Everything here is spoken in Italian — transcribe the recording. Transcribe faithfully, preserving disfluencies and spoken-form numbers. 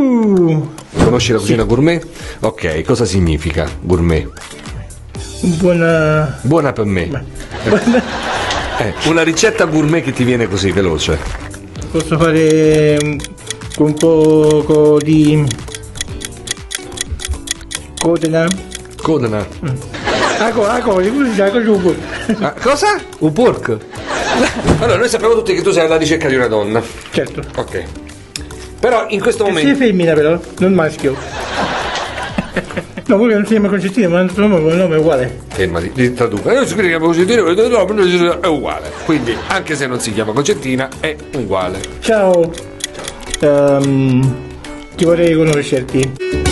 Uh, Conosci la cucina gourmet? Ok, cosa significa gourmet? buona... Buona per me. buona... Eh, una ricetta gourmet che ti viene così veloce. Posso fare mm, con un po' di... Codena? Codena. Ah, co- ah, co- come si chiama? Cosa? Ah, cosa? Un pork? Allora, noi sappiamo tutti che tu sei alla ricerca di una donna. Certo. Ok. Però in questo Sei momento... femmina però, non maschio. No, voi non si chiama Concettina, ma il nome, il nome è uguale. Fermati, ti traduco. Io si chiama Concettina, è uguale. Quindi, anche se non si chiama Concettina, è uguale. Ciao. Ehm, ti vorrei conoscerti.